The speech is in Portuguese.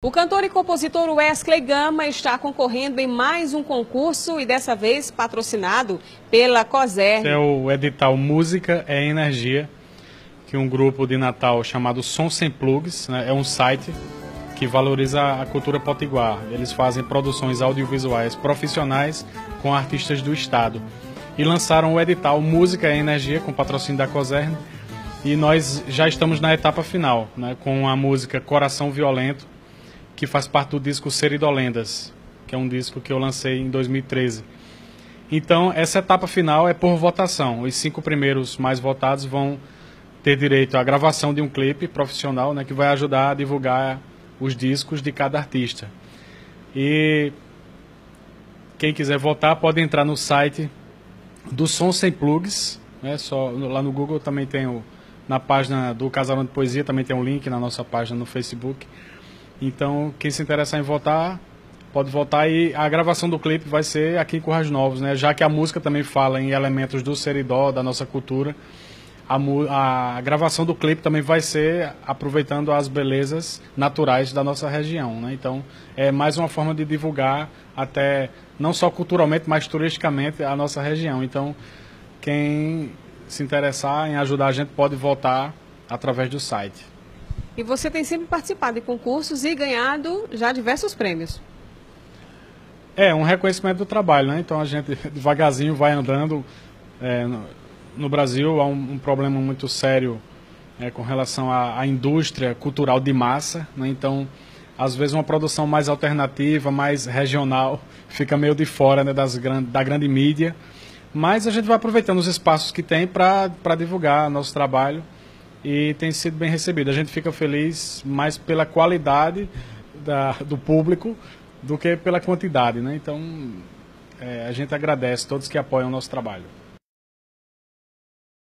O cantor e compositor Wesley Gama está concorrendo em mais um concurso e dessa vez patrocinado pela COSERN. É o edital Música é Energia, que um grupo de Natal chamado Som Sem Plugs, né, é um site que valoriza a cultura potiguar. Eles fazem produções audiovisuais profissionais com artistas do estado. E lançaram o edital Música é Energia, com patrocínio da COSERN, e nós já estamos na etapa final, né, com a música Coração Violento, que faz parte do disco Seridolendas, que é um disco que eu lancei em 2013. Então, essa etapa final é por votação. Os 5 primeiros mais votados vão ter direito à gravação de um clipe profissional, né, que vai ajudar a divulgar os discos de cada artista. E quem quiser votar pode entrar no site do Som Sem Plugs, né, lá no Google também tem na página do Casarão de Poesia, também tem um link na nossa página no Facebook. Então, quem se interessar em votar, pode votar, e a gravação do clipe vai ser aqui em Currais Novos, né? Já que a música também fala em elementos do seridó, da nossa cultura, a gravação do clipe também vai ser aproveitando as belezas naturais da nossa região, né? Então, é mais uma forma de divulgar até, não só culturalmente, mas turisticamente a nossa região. Então, quem se interessar em ajudar a gente pode votar através do site. E você tem sempre participado de concursos e ganhado já diversos prêmios. É um reconhecimento do trabalho, né? Então a gente devagarzinho vai andando. No Brasil há um problema muito sério com relação à indústria cultural de massa, né? Então, às vezes uma produção mais alternativa, mais regional, fica meio de fora, né, da grande mídia. Mas a gente vai aproveitando os espaços que tem para divulgar nosso trabalho. E tem sido bem recebido. A gente fica feliz mais pela qualidade do público do que pela quantidade, né? Então, a gente agradece todos que apoiam o nosso trabalho.